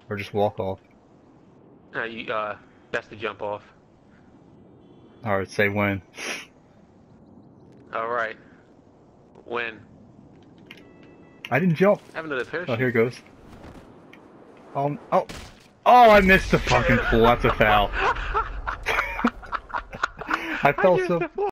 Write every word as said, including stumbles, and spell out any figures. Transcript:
Or just walk off. Uh, you, uh, best to jump off. Alright, say when. Alright. When? I didn't jump. Have another parachute. Oh, here it goes. Um, oh. Oh, I missed the fucking pool. That's a foul. I fell so...